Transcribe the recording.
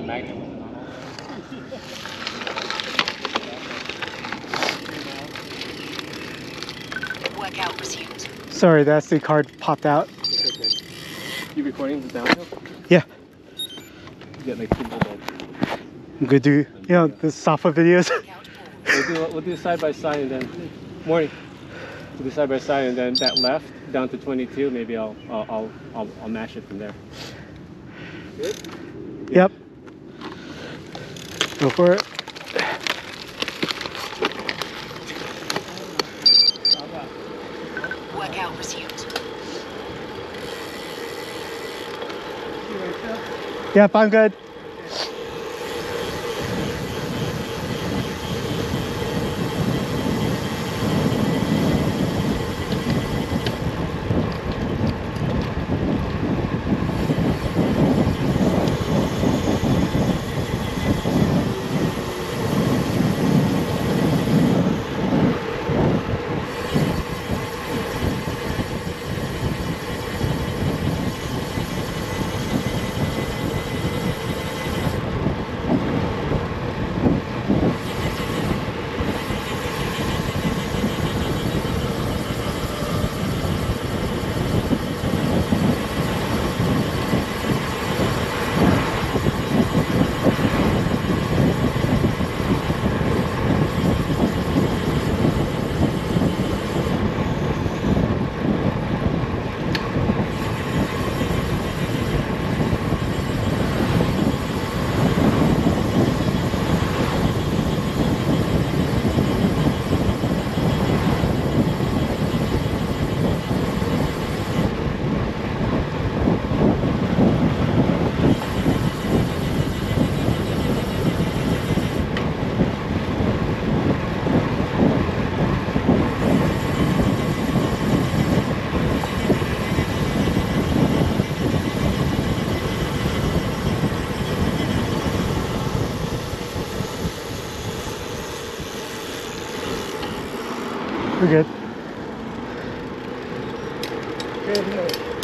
magnet wasn't on all. Workout resumed. Sorry, the SD card popped out. It's okay. You recording the downhill? Yeah. You get like 2 bulldogs. I'm gonna do, the software videos. We'll do side by side and then morning. We'll do side by side and then that left down to 22. Maybe I'll mash it from there. Good? Yep. Go for it. Workout resumed. Yep, I'm good. We're good. Good.